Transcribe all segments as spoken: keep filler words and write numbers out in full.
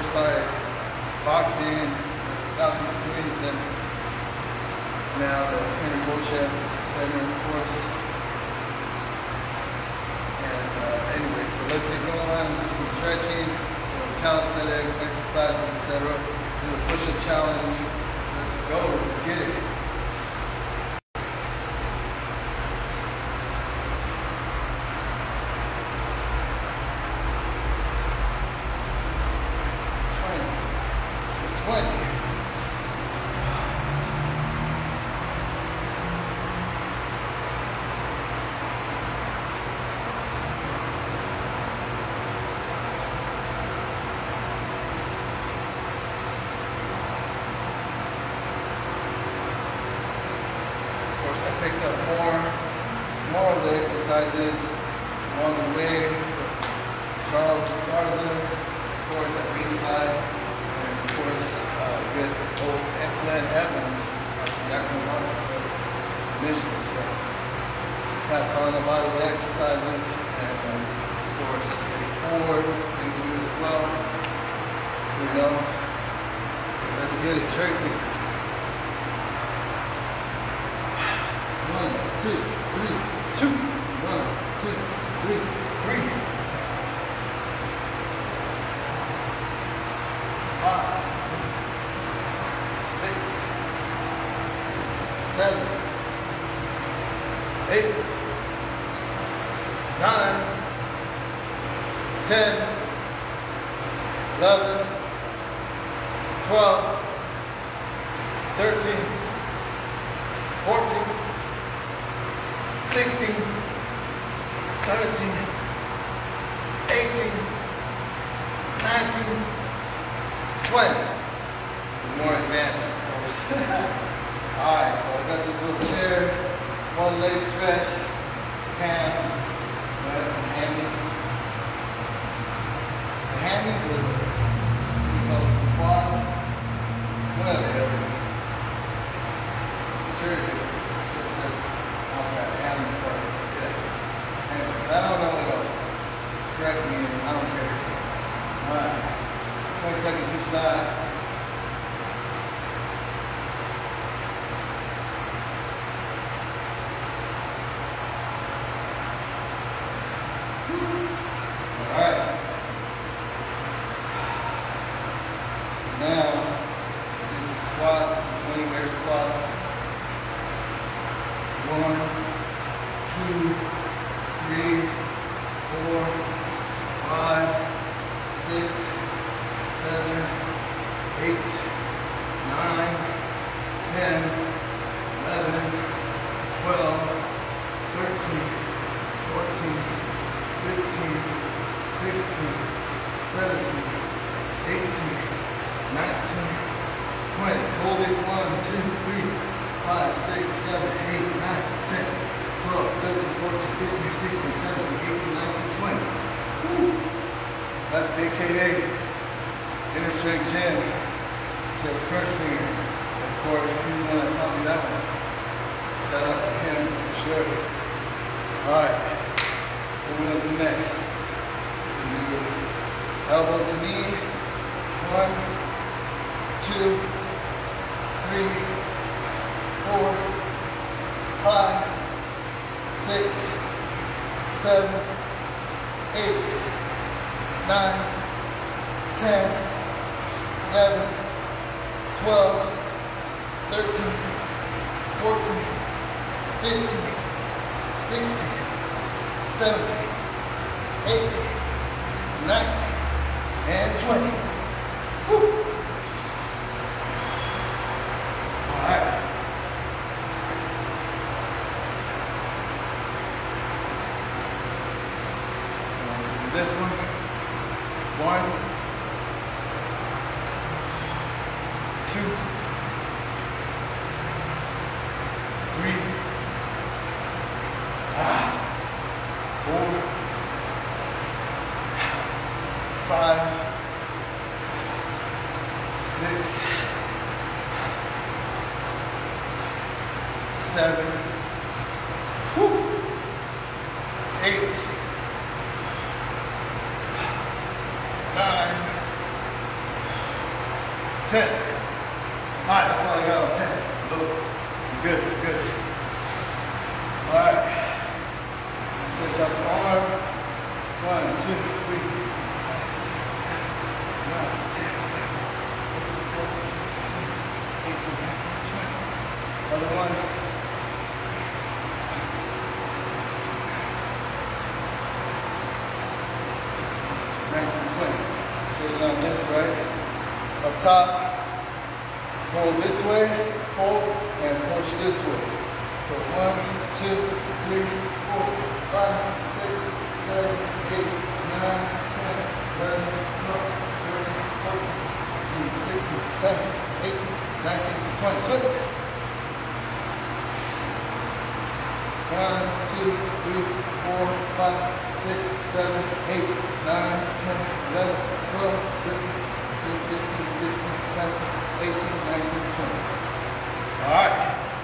first started boxing at the Southeast Community Center. Now the Intercoach Center, of course. And uh, anyway, so let's get going on, do some stretching, some calisthenic exercises, et cetera. Do the push-up challenge. Let's go, let's get it. I picked up more, more of the exercises along the way from Charles Esparza, of course at ringside, and of course uh, good old Glenn Evans at the Yakima Mashup mission. So passed on a lot of the exercises, and um, of course Gary Corbary thank you as well. You know, so let's get it, cherry pickers. One, two, three, two. One, two, three, three. Five, six, seven, eight, nine, ten, eleven, twelve, thirteen, fourteen, sixteen, seventeen, eighteen, nineteen, twenty. More advanced, of course. Alright, so I got this little chair, one leg stretch, hands, right, hammies. The hammies are the, you know, the quads, one or the other. Sure. I don't know at all. Correct me, I don't care. Alright. twenty seconds each side. Alright. So now, do some squats, twenty air squats. One, two, three, four, five, six, seven, eight, nine, ten, eleven, twelve, thirteen, fourteen, fifteen, sixteen, seventeen, eighteen, nineteen, twenty. Hold it. One, two, three, five, six, seven, eight, nine, ten. twelve, thirteen, fourteen, fifteen, sixteen, seventeen, eighteen, nineteen, twenty. Woo. That's A K A Inner Strength Gym. Chef Curtsinger, of course, he's the one that taught me that one. Shout out to him for sure. Alright, what we're gonna do next? We're gonna do elbow to knee. One, two, three, four, five, six, seven, eight, nine, ten, eleven, twelve, thirteen, fourteen, fifteen, sixteen, seventeen, eighteen, nineteen, and twenty. Woo. All right. This one, one, two, three, ah, four, five, six, seven, whew, eight, nine, ten. All right, that's all I got on ten. Those. Good, good. All right. Switch up the arm. One, two, three, five, six, seven, nine, ten, eleven, twelve, thirteen, fourteen, fifteen, eighteen, nineteen, twenty. Other one. nineteen, twenty. Switch it on this, right? Up top. Hold this way, hold, and push this way. So one, two, three, four, five, six, seven, eight, nine, ten, eleven, twelve, thirteen, fourteen, fifteen, sixteen, seventeen, eighteen, nineteen, twenty. Switch. One, two, three, four, five, six, seven, eight, nine, ten, eleven, twelve, thirteen, fifteen, sixteen, seventeen, eighteen, nineteen, twenty. All right.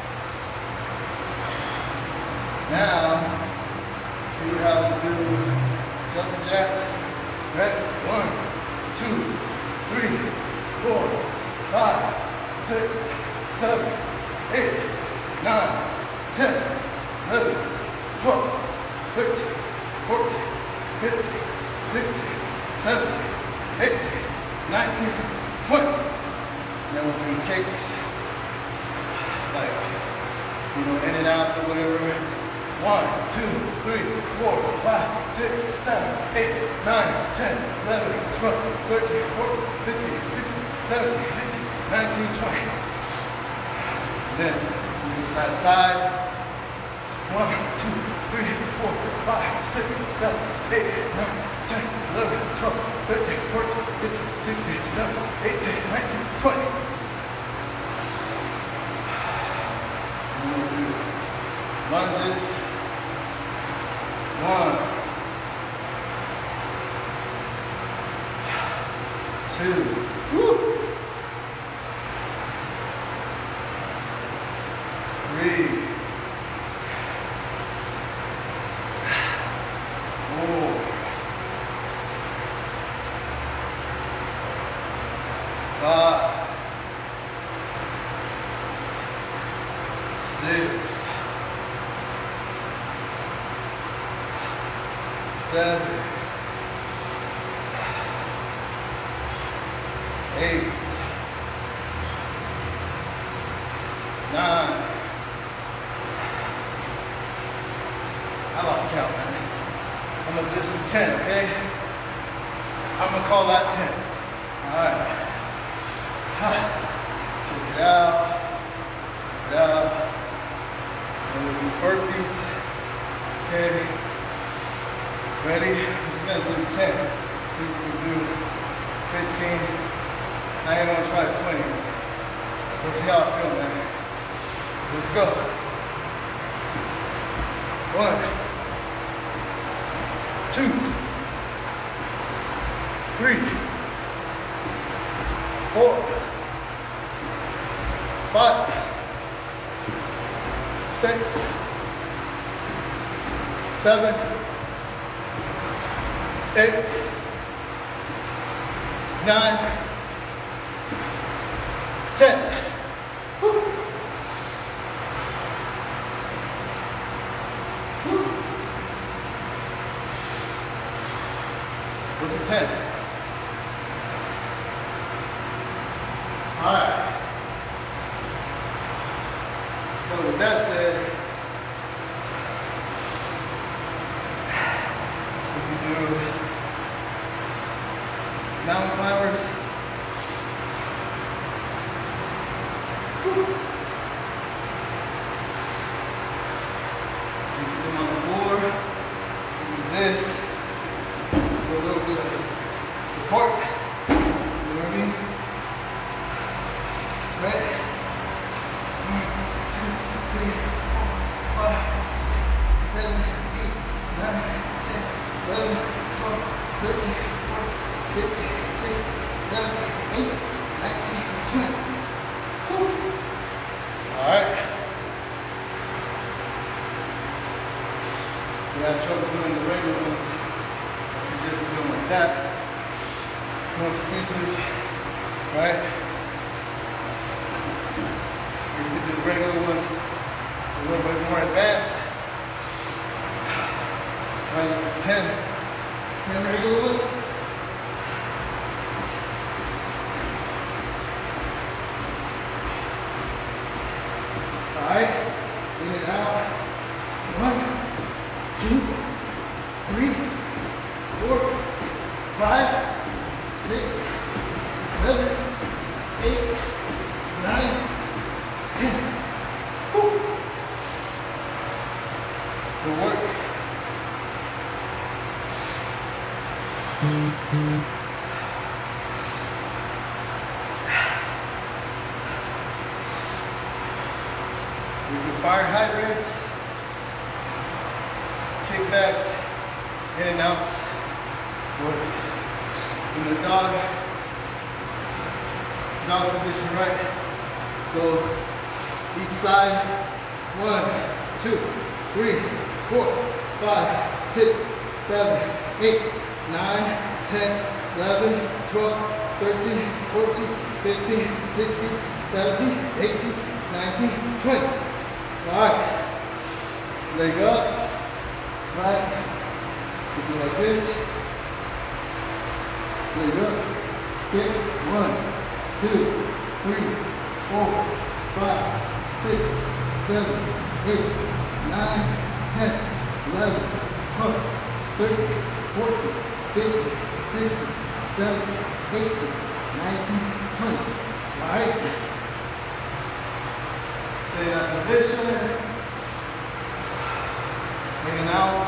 Now, here we have us do jumping jacks. Ready? One, two, three, four, five, six, seven, eight, nine, ten, eleven, twelve, thirteen, fourteen, fifteen, sixteen, seventeen, eighteen, nineteen, twenty. Then we'll do kicks, like, you know, in and outs or whatever. One, two, three, four, five, six, seven, eight, nine, ten, eleven, twelve, thirteen, fourteen, fifteen, sixteen, seventeen, eighteen, nineteen, twenty. Then we do side to side. One, two, three, four, five, six, seven, eight, nine, ten, eleven, twelve, thirteen, fourteen, fifteen, sixteen, seventeen, eighteen, nineteen, twenty. And we'll do lunges. One, two, woo, three, four, five, six, seven, eight, nine. I lost count, man. I'm gonna just do ten, okay? I'm gonna call that ten. All right. Check it out. Check it out. And we'll do burpees. Okay. Ready? We're just gonna do ten. See if we can do fifteen. I ain't gonna try twenty. We'll see how I feel, man. Let's go. One, two, three, four, five, six, seven, eight, nine, ten. Woo. Woo. What's a ten? All right. So with that said, we can do mountain climbers. Woo. You can do them on the floor. Use this for a little bit of support. You know what I mean? Right? One, two, three, four, five, six, seven, eight, nine, ten, eleven, twelve, thirteen, fourteen, fifteen, sixteen, seventeen, eighteen, nineteen, twenty. Woo. All right. You have trouble doing the regular ones. I suggest you do them like that. No excuses, right? can do the regular ones a little bit more advanced. All right, this is ten. ten regular ones. All right, in and out. One, two, three, four, five, six, seven, eight, nine, ten. Woo. Good work. These are fire hydrants, kickbacks, in and outs, with in the dog, dog position, right? So each side, one, two, three, four, five, six, seven, eight, nine, ten, eleven, twelve, thirteen, fourteen, fifteen, sixteen, seventeen, eighteen, nineteen, twenty. All right, leg up, right, you do like this, leg up, kick, one, two, three, four, five, six, seven, eight, nine, ten, eleven, twelve, thirteen, fourteen, fifteen, sixteen, seventeen, eighteen, nineteen, twenty. All right. Stay in that position. In and out.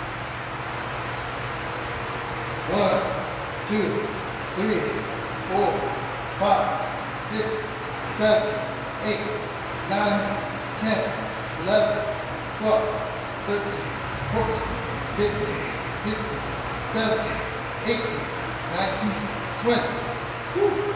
One, two, three, four, five, six, seven, eight, nine, ten, eleven, twelve, thirteen, fourteen, fifteen, sixteen, seventeen, eighteen, nineteen, twenty. Woo.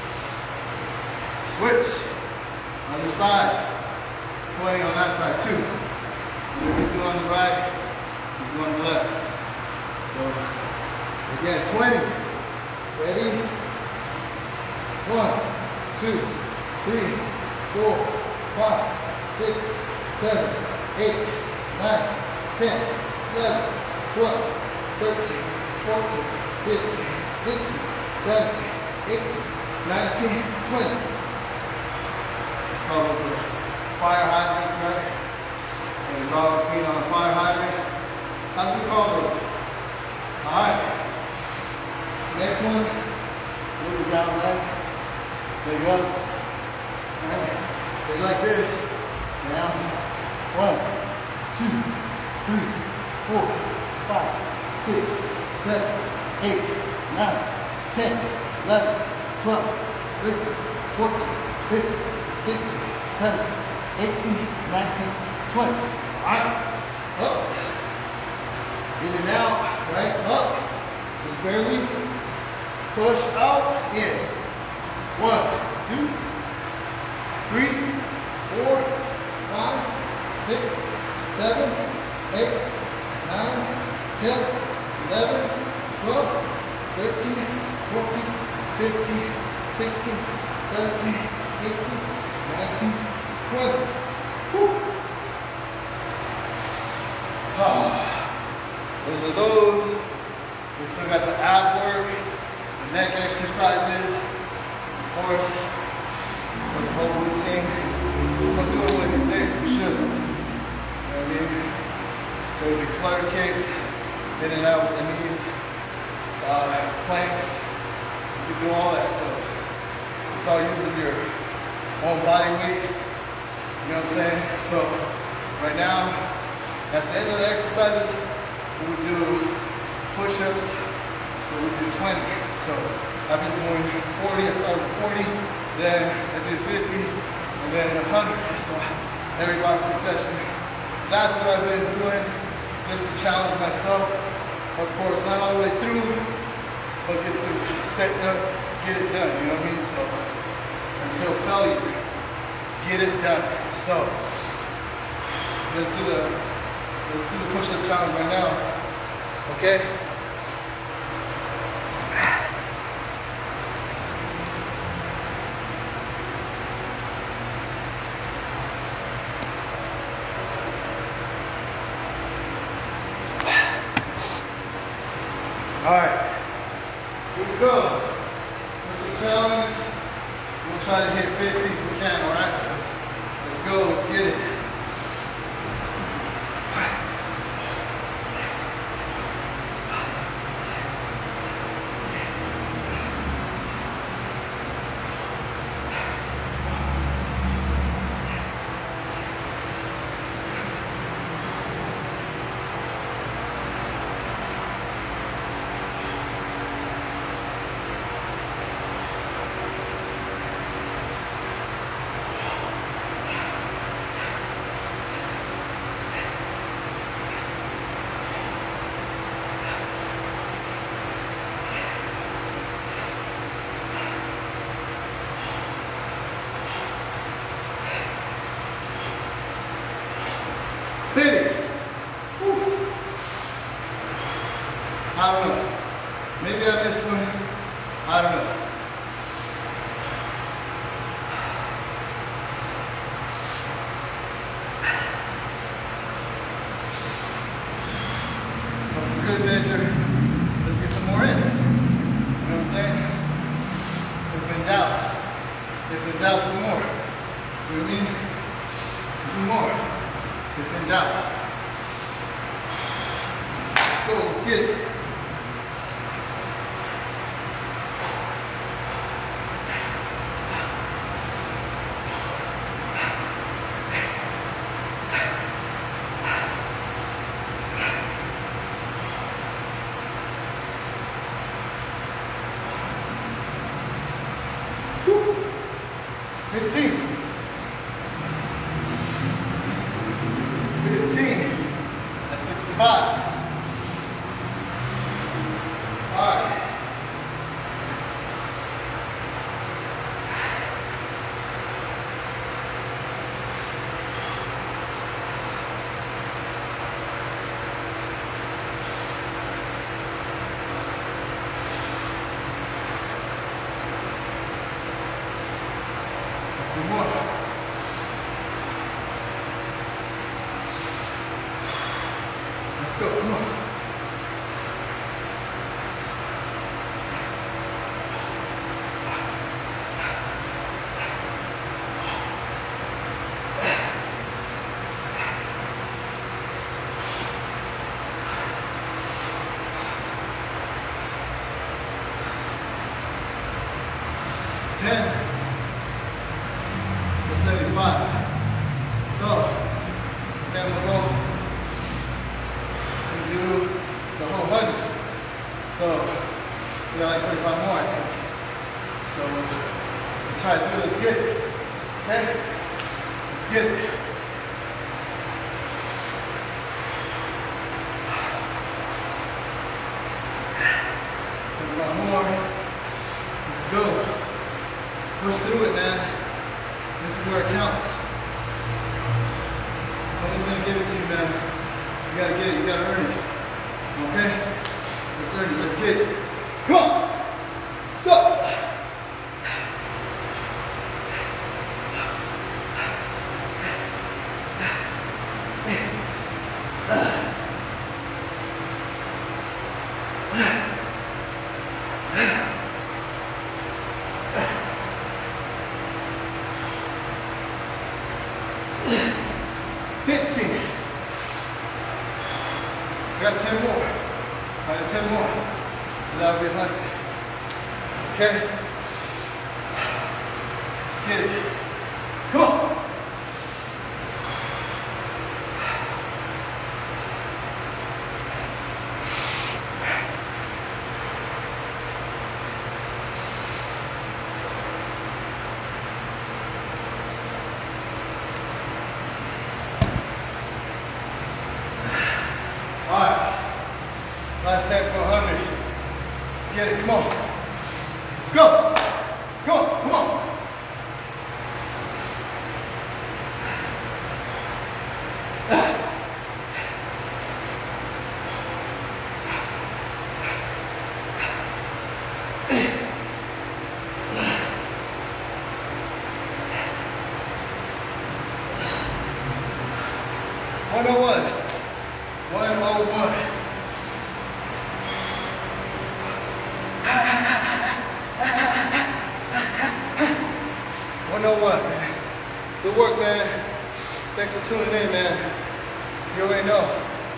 Switch on the side. twenty on that side too. Whatever you do on the right, you do on the left. So again, twenty. Ready? One, two, three, four, five, six, seven, eight, nine, ten, eleven, twelve, thirteen, fourteen, fifteen, sixteen, seventeen, eighteen, nineteen, twenty. Call those the fire hydrants, right? And it's all clean on a fire hydrant. That's what we call those. Alright. Next one. Move it down, right? Leg up. Alright. So like this. Down. One, two, three, four, five, six, seven, eight, nine, ten, eleven, twelve, thirteen, fourteen, fifteen, sixteen, seventeen, eighteen, nineteen, twenty. Alright. Up. In and out. Right. Up. Just barely push out. In. One, two, three, four, five, six, seven, eight, nine, ten, eleven, twelve, thirteen, fourteen, fifteen, sixteen, seventeen, eighteen, nineteen, twenty. Woo. Ah. Those are those. We still got the ab work, the neck exercises, of course, for the whole routine. I'm gonna do it one of these days for sure. You know what I mean? So it'll be flutter kicks, in and out with the knees, uh, planks. You can do all that. So it's all using your own body weight. You know what I'm saying? So right now, at the end of the exercises, we would do push-ups. So we do twenty. So I've been doing forty. I started with forty, then I did fifty, and then one hundred. So every boxing session. That's what I've been doing, just to challenge myself. Of course, not all the way through, but get the set up, get it done. You know what I mean? So until failure, get it done. So let's do the let's do the push-up challenge right now. Okay? All right, here we go. What's your challenge? We'll try to hit fifty if we can, all right? So let's go, let's get it. Hit it. Woo. I don't know. Maybe I missed one. I don't know. But for good measure, let's get some more in. You know what I'm saying? If in doubt, if in doubt, do more. You know what I mean? Do more. If in doubt. Let's go, let's get it. Woo. fifteen. fifteen. That's sixty-five. All right. Let's do more. Let's go, come on. ten. That's seventy-five. So, then we'll go and do the whole hundred. So, we got like twenty-five more, I think. So, let's try to do it. Let's get it. Okay? Let's get it. twenty-five more. Let's go. Push through it, man. This is where it counts. Nobody's gonna give it to you, man. You gotta get it, you gotta earn it. Okay? Let's earn it, let's get it. Come on! Stop! fifteen. We got ten more. I got ten more. And that'll be one hundred. Okay? Let's get it. Come on. All right, last ten for one hundred. Let's get it, come on. Let's go. Come on, come on. one oh one. one oh one. know what, man? Good work, man. Thanks for tuning in, man. You already know.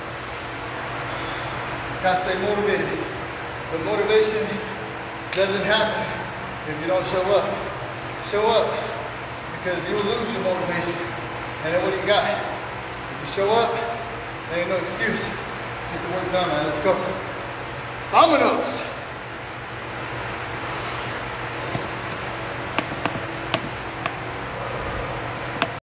Gotta stay motivated. But motivation doesn't happen if you don't show up. Show up, because you'll lose your motivation. And then what do you got? If you show up, there ain't no excuse. Get the work done, man. Let's go. Vámonos!